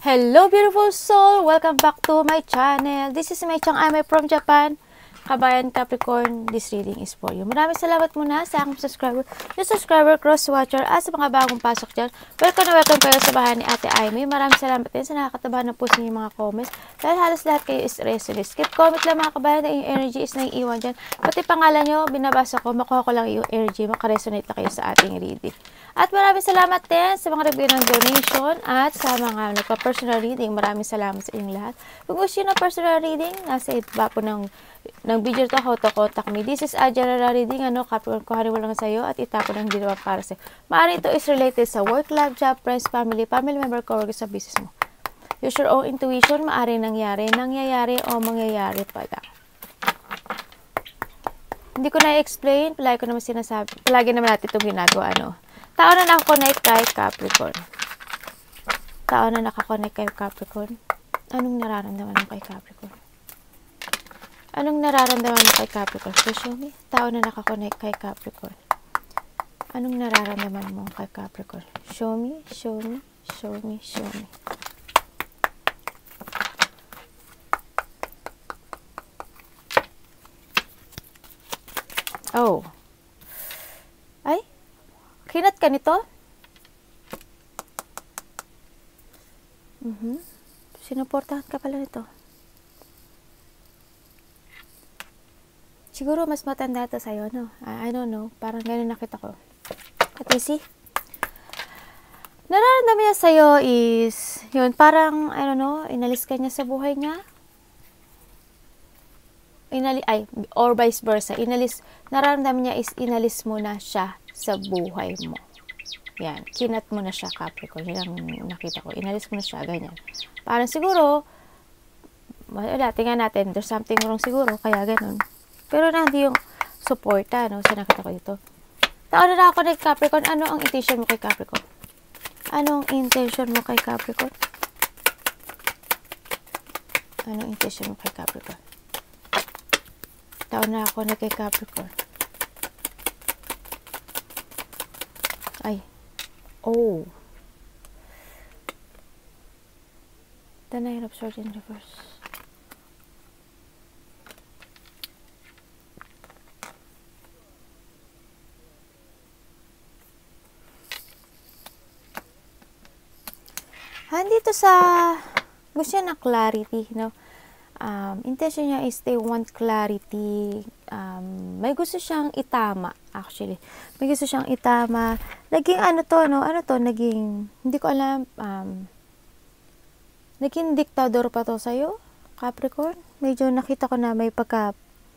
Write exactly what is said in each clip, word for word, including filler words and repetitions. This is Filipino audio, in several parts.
Hello beautiful soul! Welcome back to my channel. This is Mei Chang Ame from Japan. Kabayan Capricorn, this reading is for you. Maraming salamat muna sa aking subscriber, yung subscriber, cross-watcher, at sa mga bagong pasok dyan. Welcome na welcome kayo sa bahay ni Ate Aimee. Maraming salamat din sa nakakatabahan ng puso niyo mga comments. Dahil halos lahat kayo is resolute. Skip comment lang mga kabayan na yung energy is naiiwan dyan. Pati pangalan nyo, binabasa ko, makuha ko lang yung energy, makaresonate na kayo sa ating reading. At maraming salamat din sa mga nagbigay ng donation at sa mga nagpa-personal reading. Maraming salamat sa inyong lahat. Kung gusto nyo na personal reading, nasa iba po ng ng video to, how to contact me. This is a general reading, ano, Capricorn, kuhanin mo lang sa'yo at itapon ang hindi naman para sa'yo. Maaari ito is related sa work, love, job, friends, family, family member, coworkers sa business mo. Use your own intuition, maaari nangyari, nangyayari o mangyayari pala. Hindi ko na-explain, palagi ko naman sinasabi, palagi naman natin itong ginagawa, ano. Tao na nakakonect kay Capricorn. Tao na nakakonect kay Capricorn. Anong nararamdaman mo kay Capricorn? Anong nararamdaman mo kay Capricorn? So, show me. Tao na nakakonect kay Capricorn. Anong nararamdaman mo kay Capricorn? Show me, show me, show me, show me. Oh. Ay? Kinat ka nito? Mhm. Sinuportahan ka pala nito. Siguro mas matanda ito sa'yo, no? I, I don't know. Parang ganun nakita ko. At you see? Nararamdaman niya sa'yo is, yun, parang, I don't know, inalis ka niya sa buhay niya. Inali, ay, or vice versa. Inalis, nararamdaman niya is inalis mo na siya sa buhay mo. Yan. Kinat mo na siya, Capricorn. Yan ang nakita ko. Inalis mo na siya, ganyan. Parang siguro, wala, tingnan natin. There's something wrong siguro, kaya ganun. Pero na hindi yung suporta, no? So, nakita ko dito. Tao na nakakonect Capricorn. Ano ang intention mo kay Capricorn? Anong intention mo kay Capricorn? Anong intention mo kay Capricorn? Tao na nakakonect kay Capricorn. Ay. Oh. The Nine of Swords in reverse. Dito sa gusto niya ng clarity, no? Um, intention niya is they want clarity. Um, may gusto siyang itama, actually. May gusto siyang itama. Naging ano to, no? Ano to? Naging, hindi ko alam, um, naging diktador pa to sa'yo, Capricorn. Medyo nakita ko na may pagka,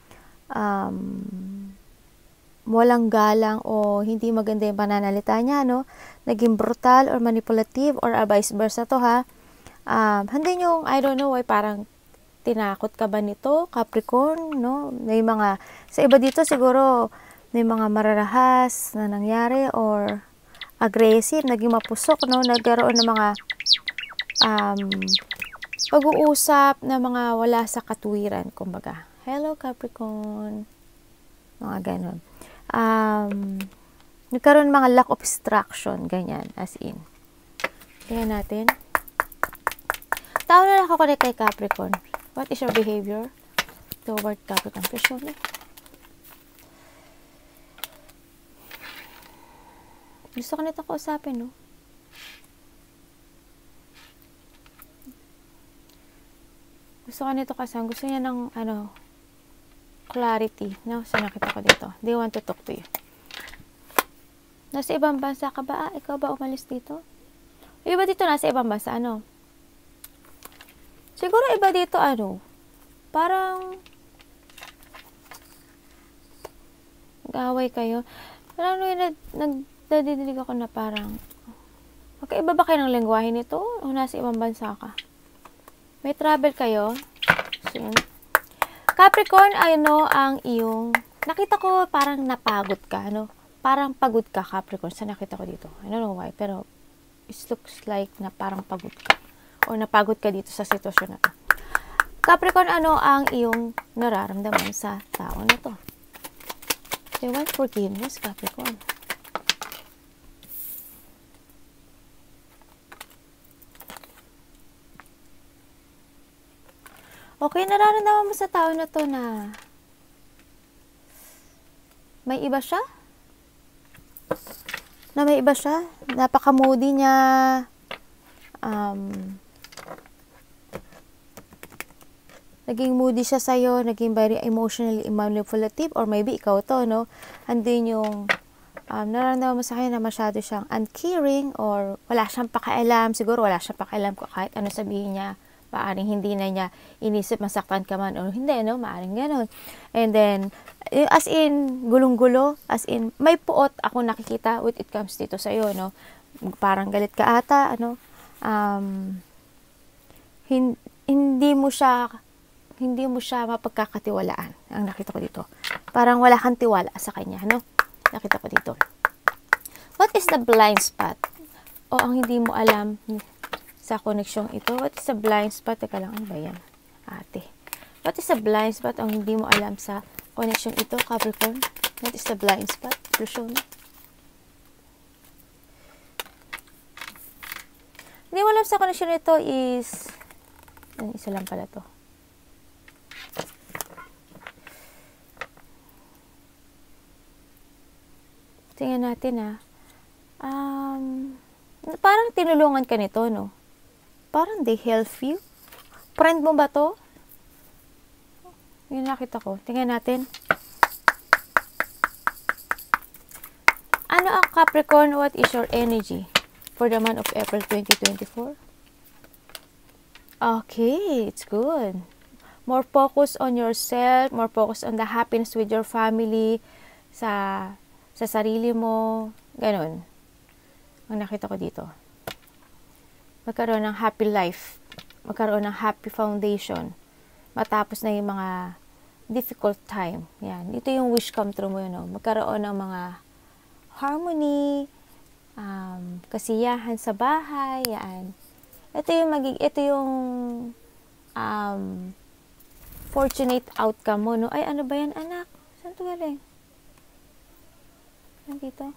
um, walang galang o hindi maganda yung pananalita niya, no? Naging brutal or manipulative or uh, vice versa to, ha? Um, hindi yung, I don't know, ay parang tinakot ka ba nito, Capricorn, no? May mga, sa iba dito siguro, may mga mararahas na nangyari or aggressive, naging mapusok, no? Nagkaroon ng mga um, pag-uusap na mga wala sa katuwiran, kumbaga. Hello, Capricorn. Mga ganon. Um, nagkaroon mga lack of structure, ganyan, as in. Tingnan natin. Tao na nakakonect kay Capricorn. What is your behavior toward Capricorn? Please show me. Gusto ko nito kausapin, no? Gusto ko nito kasi, gusto niya ng, ano, clarity, no? So, nakita ko dito. They want to talk to you. Nasa ibang bansa ka ba? Ah, ikaw ba umalis dito? Iba dito, nasa ibang bansa, ano? Siguro iba dito, ano? Parang nag-away kayo. Parang nag, nagdadidilig ako na parang magkaiba ba kayo ng lengguwahe nito? O nasa ibang bansa ka? May travel kayo? So, yun. Capricorn, ano ang iyong, nakita ko parang napagod ka, ano? Parang pagod ka, Capricorn, sa nakita ko dito. I don't know why, pero it looks like na parang pagod ka. O napagod ka dito sa sitwasyon na to. Capricorn, ano ang iyong nararamdaman sa tao na to? They want forgiveness, Capricorn. Okay, nararamdaman mo sa tao na to na may iba siya? Na may iba siya? Napaka-moody niya. Um, naging moody siya sa'yo, naging very emotionally manipulative, or maybe ikaw to, no? Andun yung um, nararamdaman mo sa kanya na masyado siyang uncaring, or wala siyang pakialam, siguro wala siyang pakialam ko kahit ano sabihin niya, maaring hindi na niya inisip masaktan ka man, or hindi, no? Maaring gano'n. And then, as in, gulong-gulo, as in, may puot ako nakikita when it comes dito sa'yo, no? Parang galit ka ata, ano? Um, hin- hindi mo siya hindi mo siya mapagkakatiwalaan. Ang nakita ko dito. Parang wala kang tiwala sa kanya, no? Nakita ko dito. What is the blind spot? O ang hindi mo alam sa koneksyong ito? What is the blind spot? Teka lang, ano ba yan? Ate. What is the blind spot? Ang hindi mo alam sa koneksyong ito, Capricorn? What is the blind spot? Please show me. Hindi mo alam sa koneksyon ito is... Isa lang pala to. Tingnan natin ah. Um, parang tinulungan ka nito, no? Parang they help you. Friend mo ba to? Yun nakita ko. Tingnan natin. Ano ang Capricorn? What is your energy for the month of April twenty twenty-four? Okay, it's good. More focus on yourself, more focus on the happiness with your family, sa sa sarili mo, ganun. Ang nakita ko dito. Magkaroon ng happy life, magkaroon ng happy foundation, matapos na yung mga difficult time. Yan. Ito yung wish come true mo yun, no? Magkaroon ng mga harmony, um, kasiyahan sa bahay, yan. Ito yung magig, ito yung um, fortunate outcome mo, no? Ay, ano ba yan, anak? Saan ito galing? Nandito.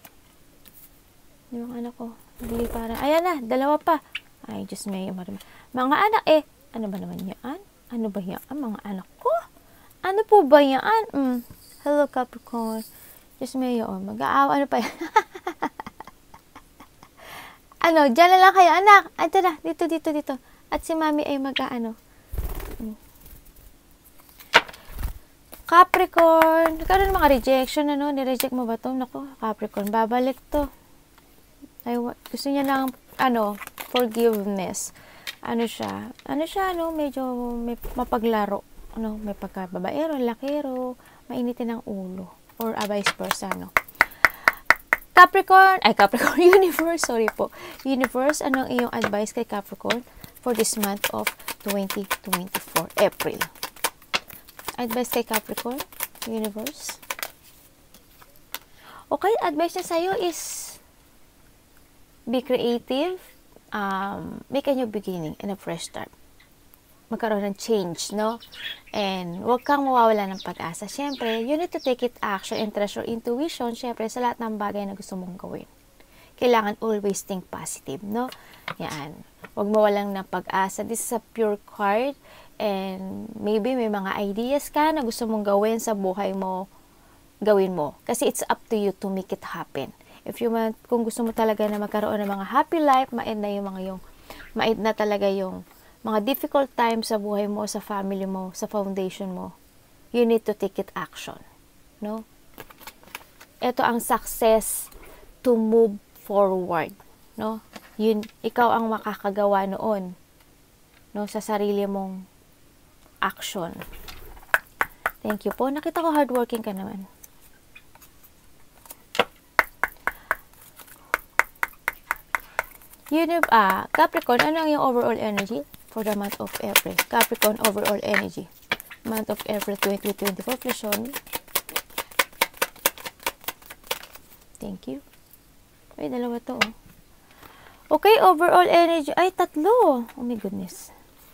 Yung anak ko. Hindi parang, ayan na, dalawa pa. Ay, just may, mga anak eh. Ano ba naman yan? Ano ba yan? Mga anak ko? Ano po ba yan? Mm. Hello, Capricorn. Just may, oh, mag-aaw. Ano pa yan? Ano, dyan na lang kayo, anak. Ito na, dito, dito, dito. At si mami ay mag-aano. Capricorn, nagkaroon mga rejection, ano, nireject mo ba to? Naku, Capricorn, babalik to. Ay, gusto niya lang, ano, forgiveness. Ano siya, ano siya, ano, medyo may mapaglaro. Ano, may pagkababaero, lakero, mainitin ang ulo. Or uh, vice versa, no. Capricorn, ay Capricorn, Universe, sorry po. Universe, anong iyong advice kay Capricorn for this month of twenty twenty-four, April? Advice kay Capricorn, Universe. Okay, advice niya sa'yo is be creative, um, make a new beginning and a fresh start. Magkaroon ng change, no? And huwag kang mawawala ng pag-asa. Siyempre, you need to take it action and trust your intuition, siyempre, sa lahat ng bagay na gusto mong gawin. Kailangan always think positive, no? Yan. Huwag mawalang ng pag-asa. This is a pure card. And maybe may mga ideas ka na gusto mong gawin sa buhay mo, gawin mo. Kasi it's up to you to make it happen. If you want, kung gusto mo talaga na magkaroon ng mga happy life, ma-end na yung mga yung, ma-end na talaga yung mga difficult times sa buhay mo, sa family mo, sa foundation mo, you need to take it action. No? Ito ang success to move forward. No? Yun, ikaw ang makakagawa noon. No? Sa sarili mong action. Thank you po. Nakita ko hardworking ka naman. Yun, ah, Capricorn, ano ang yung overall energy for the month of April? Capricorn overall energy. Month of April twenty twenty-four. Please show me. Thank you. Ay, dalawa to, oh. Okay, overall energy. Ay, tatlo. Oh my goodness.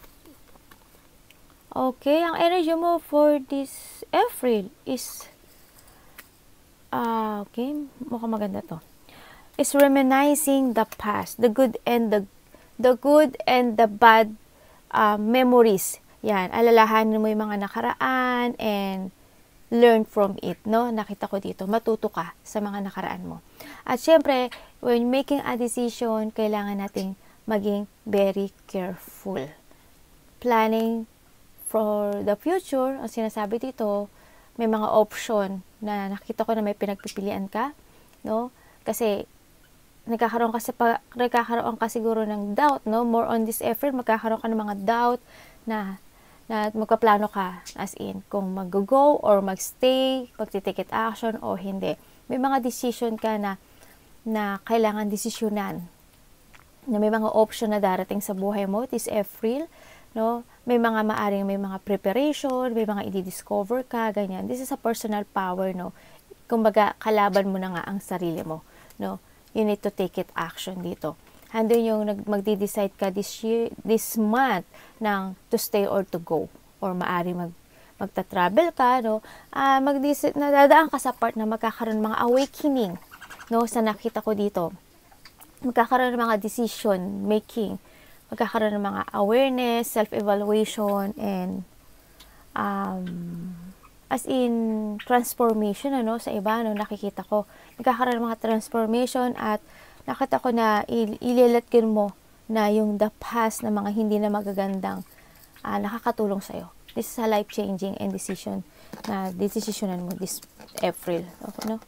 Okay, ang energy mo for this April is, ah, uh, okay, mukhang maganda to. Is reminiscing the past, the good and the, the good and the bad uh, memories. Yan, alalahanin mo yung mga nakaraan and learn from it, no? Nakita ko dito, matuto ka sa mga nakaraan mo. At syempre, when making a decision, kailangan nating maging very careful. Planning for the future, ang sinasabi dito, may mga option na nakita ko na may pinagpipilian ka, no? Kasi nagkakaroon ka, pa, nagkakaroon ka siguro ng doubt, no? More on this effort, magkakaroon ka ng mga doubt na, na magkaplano ka, as in, kung mag-go or mag-stay, magti-take action o hindi. May mga decision ka na, na kailangan desisyonan, na may mga option na darating sa buhay mo this April, no? May mga maaring may mga preparation, may mga i-discover ka, ganyan. This is a personal power, no? Kumbaga, kalaban mo na nga ang sarili mo, no? You need to take it action dito. Handun yung magdi-decide ka this year, this month, ng to stay or to go. Or maari mag, magta-travel ka, no? Uh, mag-decide, nadadaan ka sa part na magkakaroon ng mga awakening, no? Sa nakita ko dito. Magkakaroon ng mga decision making. Magkakaroon ng mga awareness, self-evaluation, and um, as in transformation, ano, sa iba, no, nakikita ko. Magkakaroon ng mga transformation at nakita ko na ililatkin mo na yung the past na mga hindi na magagandang uh, nakakatulong sa'yo. This is a life-changing and decision na decisionan mo this April. Okay, no?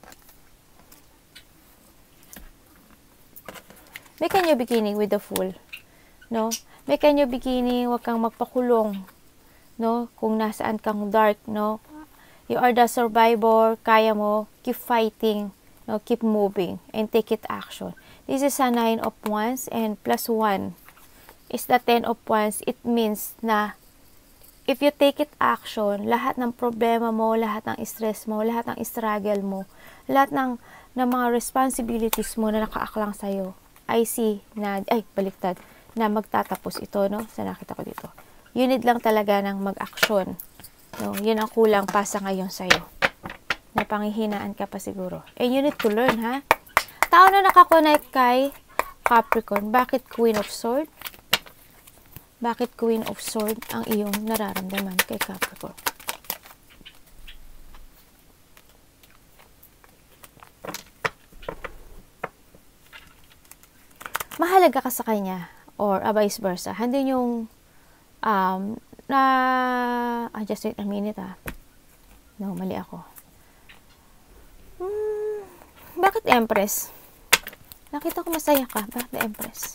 Make a new beginning with the Fool. No? Make a new beginning, huwag kang magpakulong. No? Kung nasaan kang dark, no? You are the survivor, kaya mo, keep fighting, no? Keep moving, and take it action. This is a nine of wands, and plus one is the ten of wands. It means na, if you take it action, lahat ng problema mo, lahat ng stress mo, lahat ng struggle mo, lahat ng, ng mga responsibilities mo na nakaaklang sa'yo, I see na, ay, baliktad, na magtatapos ito, no? Sa nakita ko dito. You need lang talaga ng mag-action. No? Yun ang kulang pa sa ngayon sa'yo. Napangihinaan ka pa siguro. And you need to learn, ha? Tao na nakakonect kay Capricorn. Bakit Queen of Swords? Bakit Queen of Swords ang iyong nararamdaman kay Capricorn? Mahalaga ka sa kanya or uh, vice versa. Handin yung um, na ah, just wait a minute ah. No, mali ako. Hmm, bakit Empress? Nakita ko masaya ka. Bakit Empress?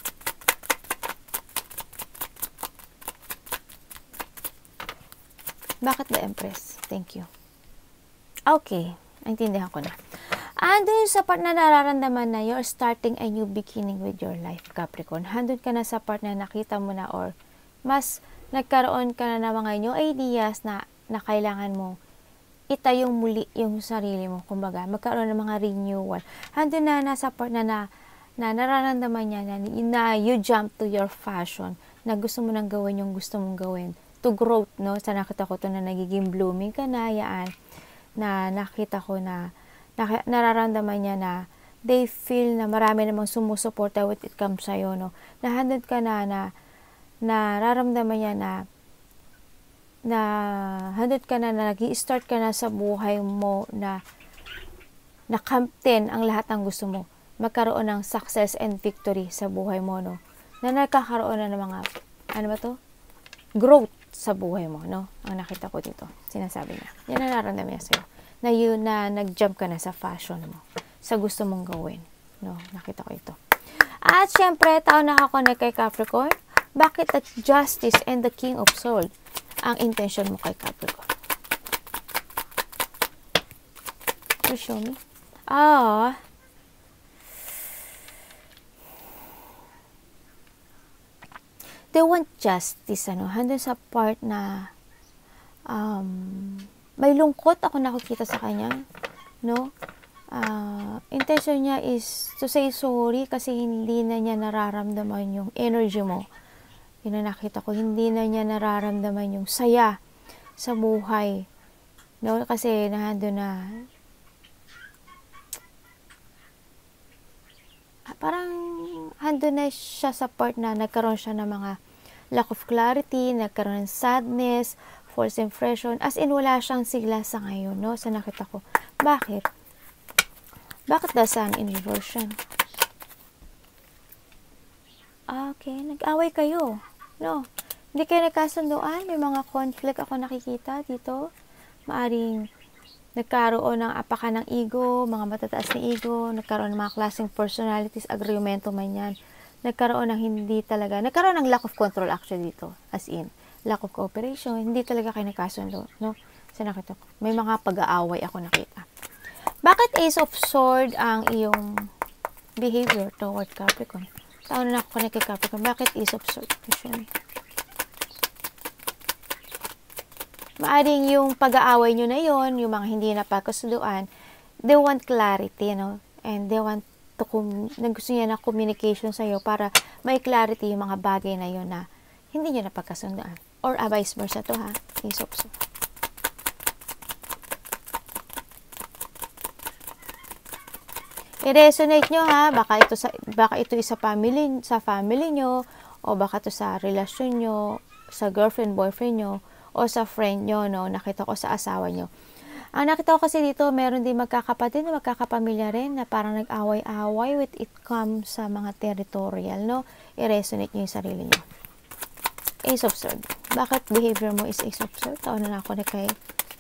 Bakit the Empress? Thank you. Okay. Naintindihan ko na. Andun yung sa part na nararamdaman na you're starting a new beginning with your life, Capricorn. Handun ka na sa part na nakita mo na or mas nagkaroon ka na ng mga new ideas na, na kailangan mo itayong muli yung sarili mo. Kumbaga, magkaroon ng mga renewal. Handun na nasa part na, na, na nararamdaman niya na, na you jump to your fashion, na gusto mo nang gawin yung gusto mong gawin. To growth, no? Sa nakita ko to na nagiging blooming ka na, yaan, na nakita ko na, na nararamdaman niya na they feel na marami namang sumusuporta with it comes sa'yo, no? Nahandod ka na na nararamdaman niya na na handod ka na na nag-i-start ka na sa buhay mo na nakamtin ang lahat ng gusto mo. Magkaroon ng success and victory sa buhay mo, no? Na nagkakaroon na ng mga, ano ba to? Growth sa buhay mo, no? Ang nakita ko dito. Sinasabi niya. Yan ang nararamdaman niya sa'yo. Na yun na nag-jump ka na sa fashion mo. Sa gusto mong gawin. No? Nakita ko ito. At syempre, tao nakakonect kay Capricorn. Bakit the Justice and the King of Swords ang intention mo kay Capricorn? Please show me. Ah. They want justice, ano? Handun sa part na um, may lungkot ako nakikita sa kanya, no? Uh, intention niya is to say sorry kasi hindi na niya nararamdaman yung energy mo. Yun na nakita ko, hindi na niya nararamdaman yung saya sa buhay, no? Kasi nahando na parang hando na siya sa part na nagkaroon siya ng mga lack of clarity, nagkaroon ng sadness, false impression, as in wala siyang sigla sa ngayon, no? Sa nakita ko. Bakit? Bakit daw sun in reverse yan? Okay, nag-away kayo, no? Hindi kayo nagkasunduan, may mga conflict ako nakikita dito. Maaring nagkaroon ng apaka ng ego, mga matataas na ego, nagkaroon ng mga klaseng personalities, agreemento man yan. Nagkaroon ng hindi talaga, nagkaroon ng lack of control actually dito, as in, lack of cooperation, hindi talaga kayo nagkasundo, no? Sa nakita ko, may mga pag-aaway ako nakita. Bakit Ace of Sword ang iyong behavior toward Capricorn? Taon na ako kay Capricorn, bakit Ace of Sword? Usually. Maaring yung pag-aaway nyo na yon, yung mga hindi napagkasunduan, they want clarity, no? And they want to, gusto niya na communication sa'yo para may clarity yung mga bagay na yon na hindi nyo napagkasunduan. Or uh, vice versa to ha, Ace of Sword. I-resonate nyo ha, baka ito sa baka ito sa family sa family nyo, o baka ito sa relasyon nyo, sa girlfriend, boyfriend nyo, o sa friend nyo, no? Nakita ko sa asawa nyo. Ang nakita ko kasi dito, meron din magkakapatid na magkakapamilya rin na parang nag-away-away with it comes sa mga territorial, no? I-resonate nyo yung sarili nyo. Ace of Swords. Bakit behavior mo is Ace of Swords? Taon na ako na kay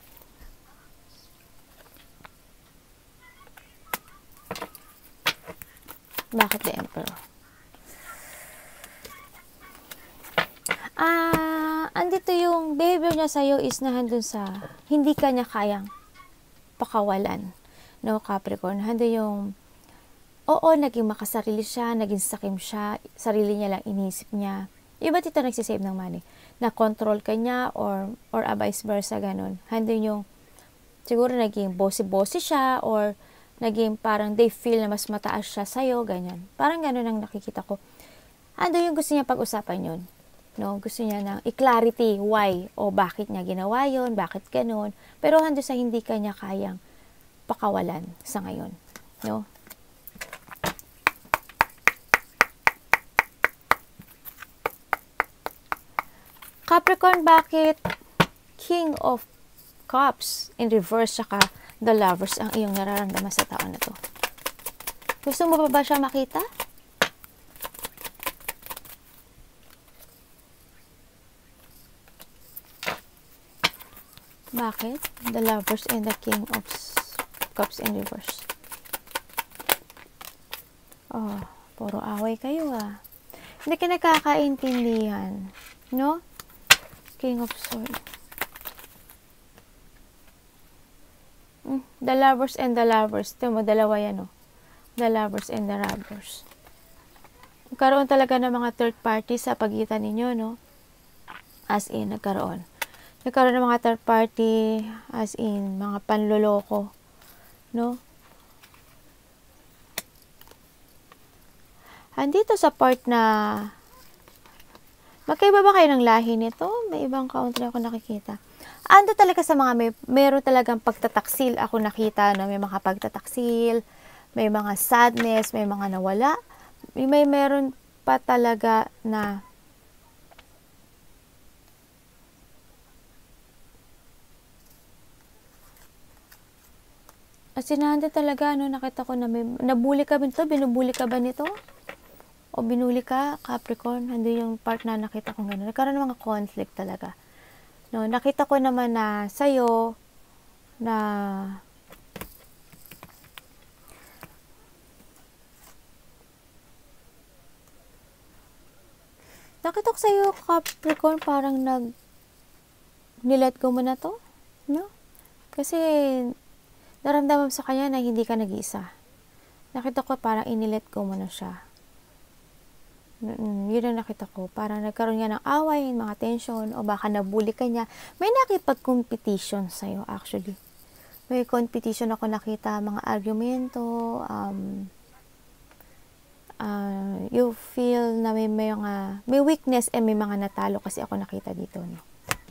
Bakit the Emperor? Ah, andito yung behavior niya sa'yo is nahandun sa hindi ka niya kayang pakawalan. No, Capricorn? Handun yung oo, naging makasarili siya, naging sakim siya, sarili niya lang inisip niya. Iba dito nagsisave ng money. Na-control ka niya or, or a vice versa, ganun. Handun yung siguro naging bossy-bossy siya or naging parang they feel na mas mataas siya sa'yo, ganyan. Parang gano'n ang nakikita ko. Ando yung gusto niya pag-usapan yun. No? Gusto niya ng i-clarity why o bakit niya ginawa yun, bakit gano'n. Pero hando sa hindi ka niya kayang pakawalan sa ngayon. No? Capricorn, bakit King of Cups in reverse saka the Lovers ang iyong nararamdaman sa taon na to? Gusto mo pa ba siya makita? Bakit? The Lovers and the King of Cups in reverse. Oh, puro away kayo ah. Hindi ka nakakaintindihan. No? King of Swords. The Lovers and the Lovers. Ito mo, dalawa yan, oh. The Lovers and the Lovers. Nagkaroon talaga ng mga third party sa pagitan ninyo, no? As in, nagkaroon. Nagkaroon ng mga third party, as in, mga panloloko, no? Andito sa part na, magkaiba ba kayo ng lahi nito? May ibang country ako nakikita. Ando talaga sa mga, may, meron talagang pagtataksil ako nakita, no? May mga pagtataksil, may mga sadness, may mga nawala, may, may meron pa talaga na as in, ando talaga, no? Nakita ko na may, nabuli ka ba nito? Binubuli ka ba nito? O binuli ka, Capricorn? Hando yung part na nakita ko gano'n. Nagkaroon ng mga conflict talaga. No, nakita ko naman na sa'yo na nakita ko sa'yo, Capricorn, parang nag nilet go mo na to, no? Kasi naramdaman sa kanya na hindi ka nag-iisa. Nakita ko parang inilet go mo na siya. Yun ang nakita ko. Parang nagkaroon nga ng away, mga tension, o baka nabuli ka niya. May nakipag-competition sa'yo, actually. May competition ako nakita, mga argumento, um, uh, you feel na may, may mga, may weakness and may mga natalo kasi ako nakita dito, no?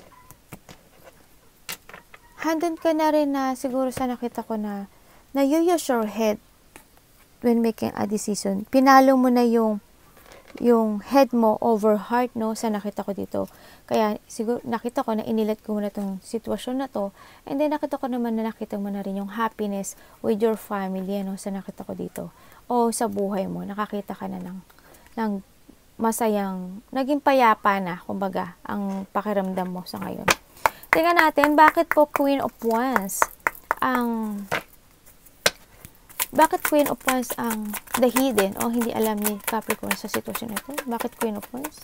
Handon ka na rin na, siguro sa nakita ko na, na you use your head when making a decision. Pinalo mo na yung yung head mo over heart, no, sa nakita ko dito. Kaya siguro nakita ko na inilat ko muna tong sitwasyon na to, and then nakita ko naman na nakita mo na rin yung happiness with your family, no, sa nakita ko dito. O sa buhay mo, nakakita ka na ng, ng masayang, naging payapa na, kumbaga, ang pakiramdam mo sa ngayon. Tingnan natin, bakit po Queen of Wands ang bakit Queen of Wands ang the hidden o hindi alam ni Capricorn sa sitwasyon na ito? Bakit Queen of Wands?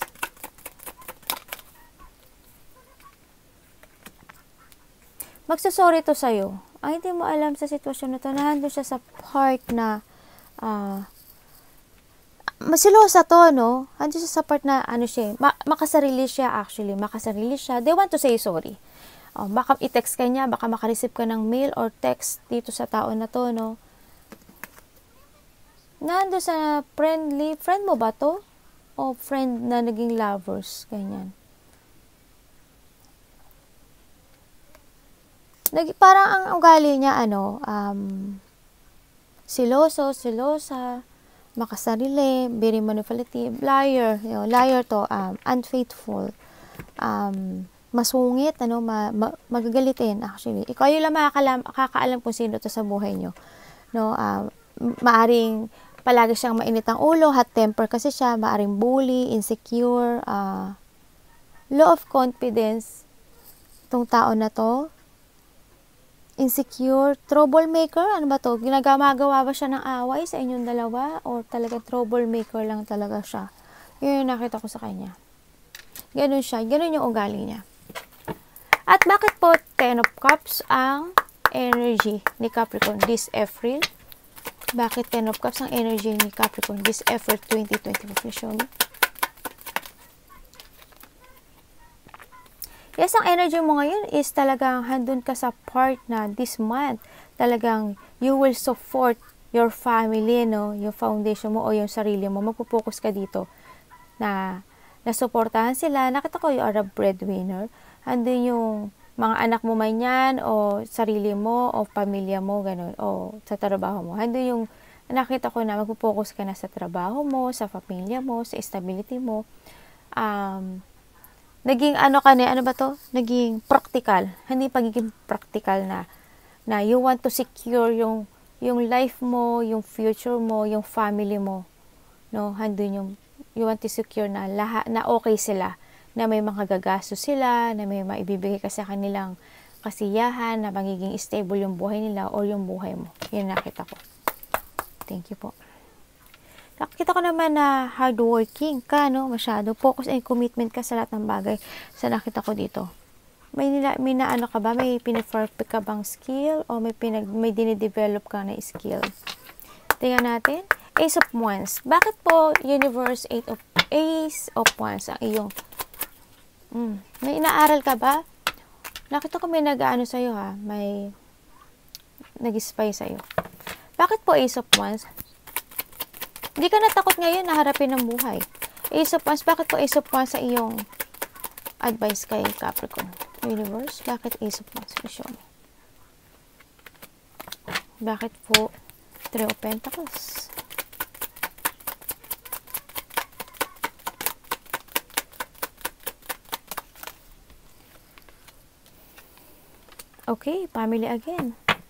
Magsasorry to sa'yo. Ang hindi mo alam sa sitwasyon na ito, nandun siya sa part na uh, masilosa to, no? Nandun siya sa part na ano siya, ma makasarili siya actually. Makasarili siya. They want to say sorry. Oh, baka i-text ka niya, baka makareceive ka ng mail or text dito sa tao na to, no? Nando sa friendly, friend mo ba to? O friend na naging lovers, ganyan. Nag, parang ang ugali niya, ano, um, siloso, silosa, makasarili, very manipulative, liar, you know, liar to, um, unfaithful, um, masungit, ano, ma, ma, magagalitin, actually. Ikaw yung lang makakaalam, makakaalam kung sino to sa buhay nyo. No, um, maaring palagi siyang mainit ang ulo, hot temper kasi siya, maaring bully, insecure, uh, low of confidence, itong tao na to, insecure, troublemaker, ano ba to? Ginagawa-gawa ba siya ng away sa inyong dalawa? O talaga troublemaker lang talaga siya? Yun yung nakita ko sa kanya. Ganun siya, ganun yung ugali niya. At bakit po Ten of Cups ang energy ni Capricorn this April? Bakit Ten of Cups ang energy ni Capricorn this April twenty twenty-four? Show me. Yes, ang energy mo ngayon is talagang handun ka sa part na this month. Talagang you will support your family, no? Yung foundation mo o yung sarili mo. Magpo-focus ka dito na nasuportahan sila. Nakita ko, you are a breadwinner. Handun yung mga anak mo man yan, o sarili mo, o pamilya mo, ganun, o sa trabaho mo. Hando yung nakita ko na magpo-focus ka na sa trabaho mo, sa pamilya mo, sa stability mo. Um, naging ano ka na, ano ba to? Naging practical. Hindi pagiging practical na, na you want to secure yung, yung life mo, yung future mo, yung family mo. No? Hando yung, you want to secure na, lahat, na okay sila. Na may mga gagastos sila, na may maibibigay ka sa kanilang kasiyahan, na magiging stable yung buhay nila o yung buhay mo. Yun nakita ko. Thank you po. Nakita ko naman na hardworking ka, no? Masyado. Focus and commitment ka sa lahat ng bagay sa nakita ko dito. May, nila, may na ano ka ba? May piniperfect ka bang skill? O may, pinag, may dinidevelop ka na skill? Tingnan natin. Ace of Wands. Bakit po Universe Eight of Ace of Wands ang iyong Mm. May inaaral ka ba? Nakita ko may nag-ano sa'yo, ha? May nag-spy sa'yo. Bakit po Ace of Wands? Hindi ka natakot ngayon na harapin ang buhay. Ace of Wands, bakit po Ace of Wands sa iyong advice kay Capricorn? Universe, bakit Ace of Wands? Show me. Bakit po Three of Pentacles? Okay, family again.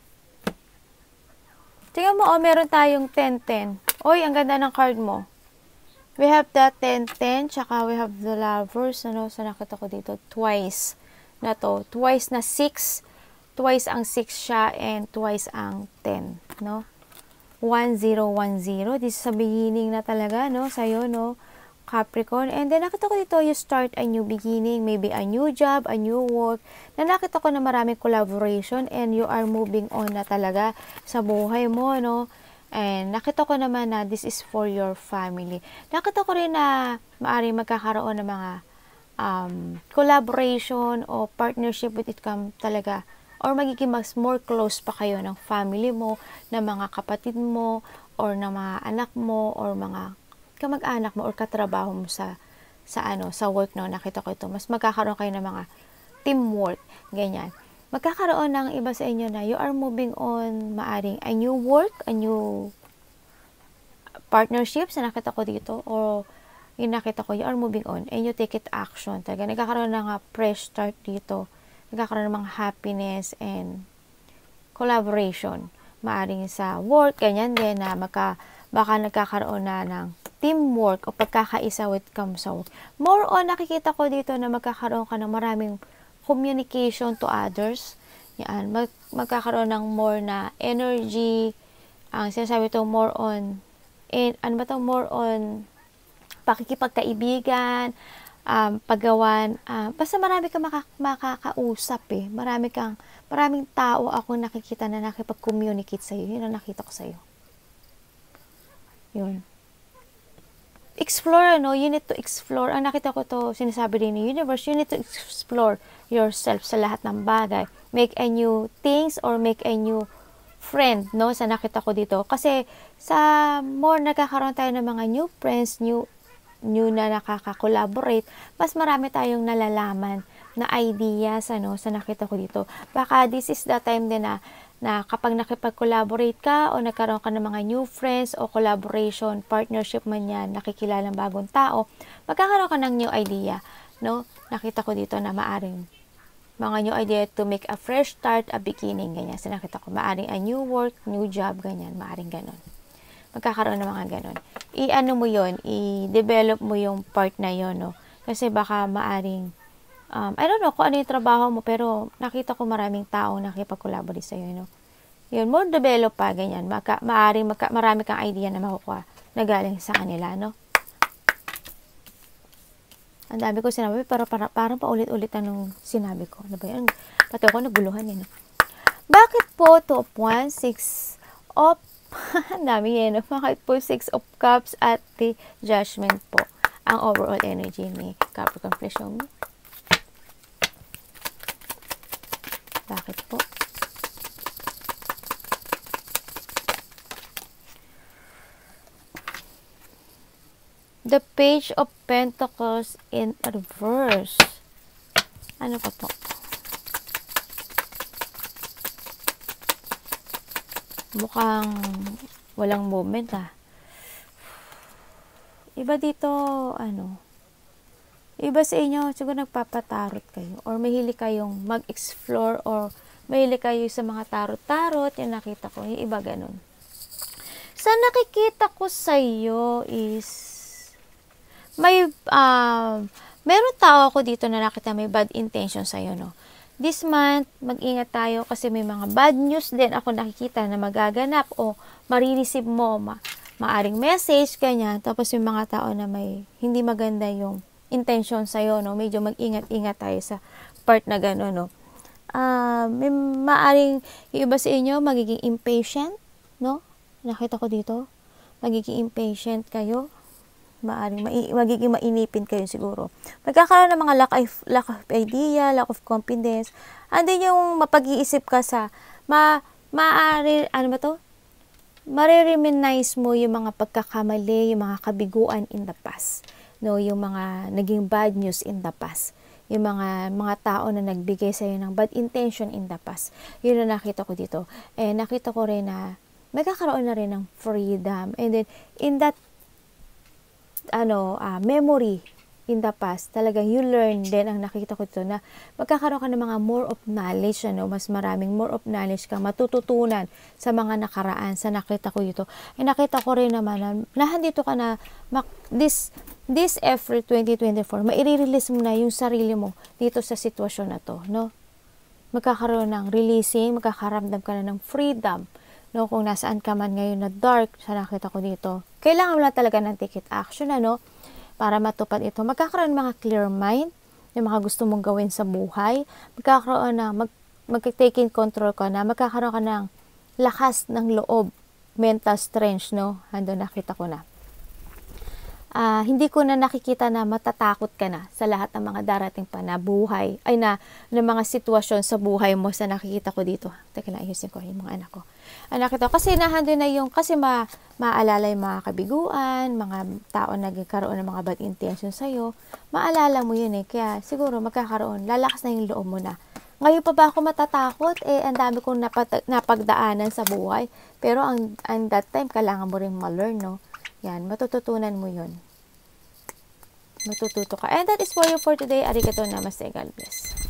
Tingnan mo, oh, meron tayong ten ten. Oy, ang ganda ng card mo. We have the ten ten, tsaka we have the lovers, ano, sa nakita ko dito, twice na to. Twice na six, twice ang six siya, and twice ang ten, no? one zero one zero, this is a beginning na talaga, no, sa'yo, no, Capricorn. And then, nakita ko dito, you start a new beginning, maybe a new job, a new work, na nakita ko na maraming collaboration, and you are moving on na talaga sa buhay mo, no? And nakita ko naman na this is for your family. Nakita ko rin na maaaring magkakaroon ng mga um, collaboration o partnership with it come talaga, or magiging mas more close pa kayo ng family mo, ng mga kapatid mo, or ng mga anak mo, or mga kamag-anak mo or katrabaho mo sa sa ano sa work, no, nakita ko ito. Mas magkakaroon kayo ng mga teamwork, ganyan. Magkakaroon ng iba sa inyo na you are moving on, maaring a new work, a new partnerships na nakita ko dito, or yung nakita ko, you are moving on and you take it action. Talaga, nagkakaroon ng uh, fresh start dito. Nagkakaroon ng mga happiness and collaboration. Maaring sa work, ganyan din na magka, baka nagkakaroon na ng teamwork o pagkakaisa with comes sa work. More on, nakikita ko dito na magkakaroon ka ng maraming communication to others. Yan, mag, magkakaroon ng more na energy. Ang sinasabi ito, more on, and, ano ba ito, more on pakikipagkaibigan, um, paggawan, uh, basta marami kang maka, makakausap eh. Marami kang, maraming tao ako nakikita na nakipag-communicate sa'yo. Yun ang nakita ko sa'yo. Yun. Explore, ano, you need to explore. Ang nakita ko to, sinasabi din ni universe, you need to explore yourself sa lahat ng bagay. Make a new things or make a new friend, no, sa nakita ko dito. Kasi, sa more nagkakaroon tayo ng mga new friends, new new na nakaka-collaborate, mas marami tayong nalalaman na ideas, ano, sa nakita ko dito. Baka this is the time din na, na kapag nakipag-collaborate ka o nagkaroon ka ng mga new friends o collaboration, partnership man yan, nakikilala ng bagong tao, magkakaroon ka ng new idea, no? Nakita ko dito na maaring mga new idea to make a fresh start, a beginning, ganyan. So, nakita ko, maaring a new work, new job, ganyan, maaring ganon. Magkakaroon ng mga ganon. I-ano mo yon, i-develop mo yung part na yon, no? Kasi baka maaring, um, I don't know kung ano yung trabaho mo, pero nakita ko maraming tao nakipag-collaborate sa'yo, no? Yun, more develop pa, ganyan. Maka, maaring, maka, marami kang idea na makukuha na galing sa kanila, no? Ang dami ko sinabi, pero para, parang paulit-ulit anong sinabi ko. Ano ba yan? Pati ako naguluhan yan. Bakit po two of Wands, six of ang dami yan. Bakit po six of Cups at the Judgment po ang overall energy ni Capricorn? Please show me. Bakit po? The Page of Pentacles in reverse. Ano pa po? Mukhang walang movement ah. Iba dito, ano, iba sa inyo, siguro nagpapatarot kayo or mahili kayong mag-explore or mahili kayo sa mga tarot-tarot, yung nakita ko, yung iba ganun. Sa nakikita ko sa iyo is may, uh, meron tao ako dito na nakita may bad intention sa iyo, no? This month, mag-ingat tayo kasi may mga bad news din ako nakikita na magaganap o marireceive mo, ma maaring message, ganyan. Tapos yung mga tao na may hindi maganda yung intention sa'yo, no? Medyo mag-ingat-ingat tayo sa part na gano'n, no? Uh, may maaring yung iba sa inyo magiging impatient, no? Nakita ko dito. Magiging impatient kayo. Maaring mai magiging mainipin kayo siguro. Magkakaroon ng mga lack of, lack of idea, lack of confidence. Andun yung mapag-iisip ka sa, ma, maari, ano ba to? Marireminize mo yung mga pagkakamali, yung mga kabiguan in the past. No, yung mga naging bad news in the past. Yung mga mga tao na nagbigay sa iyo ng bad intention in the past. Yun na nakita ko dito. Eh, nakita ko rin na magkakaroon na rin ng freedom. And then, in that ano, uh, memory in the past, talagang you learn din, ang nakita ko dito na magkakaroon ka ng mga more of knowledge, ano, mas maraming more of knowledge kang matututunan sa mga nakaraan, sa nakita ko dito. E nakita ko rin naman na nahandito ka na this, this April twenty twenty-four, maire-release mo na yung sarili mo dito sa sitwasyon na to, no? Magkakaroon ng releasing, magkakaramdam ka na ng freedom, no? Kung nasaan ka man ngayon na dark, sa nakita ko dito, kailangan mo lang talaga ng take it action, ano, para matupad ito. Magkakaroon ng mga clear mind, yung mga gusto mong gawin sa buhay. Magkakaroon na, mag, mag-take in control ka na, magkakaroon ka ng lakas ng loob, mental strength, no? Ando, nakita ko na. Uh, hindi ko na nakikita na matatakot ka na sa lahat ng mga darating pa na buhay, ay na, na mga sitwasyon sa buhay mo sa nakikita ko dito. Teka lang, ayusin ko yung mga anak ko. Ang nakita ko, kasi nahando na yung, kasi ma, maalala yung mga kabiguan, mga tao na nagkaroon ng mga bad intention sa'yo, maalala mo yun eh, kaya siguro magkakaroon, lalakas na yung loob mo na. Ngayon pa ba ako matatakot? Eh, ang dami kong napag, napagdaanan sa buhay, pero ang, ang that time, kailangan mo rin ma-learn, no? Yan, matututunan mo yun. matututo ka. And that is for you for today. Arigato, namaste, God bless.